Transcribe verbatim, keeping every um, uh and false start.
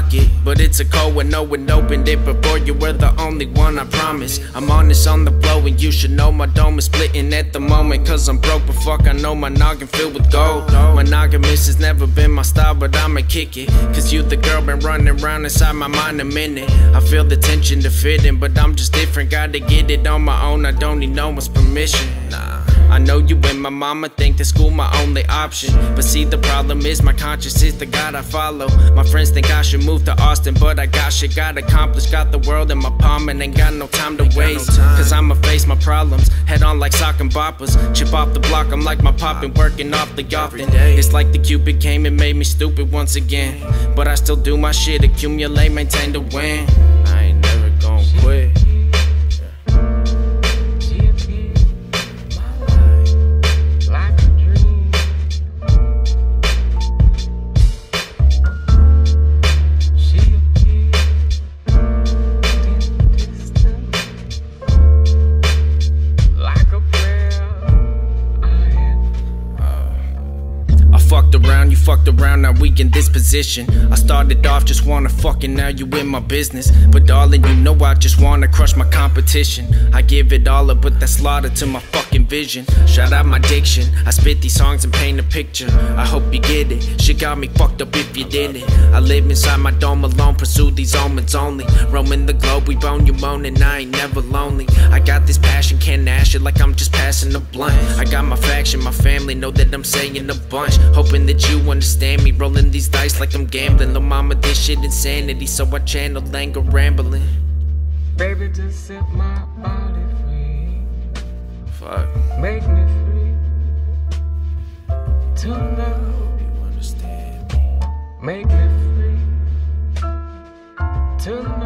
lock it, but it's a code when no one opened it before. You were the only one, I promise. I'm honest on the flow, and you should know my dome is splitting at the moment. Cause I'm broke, but fuck, I know my noggin filled with gold. Monogamous has never been my style, but I'ma kick it. Cause you the girl been running around inside my mind a minute. I feel the tension to fit in, but I'm just different. Gotta get it on my own, I don't need no one's permission. Nah, I know you and my mama think that school my only option, but see the problem is my conscience is the God I follow. My friends think I should move to Austin, but I got shit, got accomplished. Got the world in my palm and ain't got no time to waste. Cause I'ma face my problems head on like sock and boppers. Chip off the block, I'm like my pop and working off the often. It's like the Cupid came and made me stupid once again, but I still do my shit, accumulate, maintain to win. I ain't never gon' quit. Fucked around, you fucked around, now we in this position. I started off just wanna fuck and now you in my business. But darling, you know I just wanna crush my competition. I give it all up, but that's slaughter to my fucking vision. Shout out my diction, I spit these songs and paint a picture. I hope you get it, shit got me fucked up if you didn't. I live inside my dome alone, pursue these omens only. Roaming the globe, we bone you moaning, I ain't never lonely. I got this passion, can't ash it like I'm just passing a blunt. I got my faction, my family know that I'm saying a bunch. Hoping that you understand me, rolling these dice like I'm gambling. Lil' mama, this shit insanity, so I channel anger rambling. Baby, just set my body free. Fuck. Make me free to love. You understand me? Make me free to love.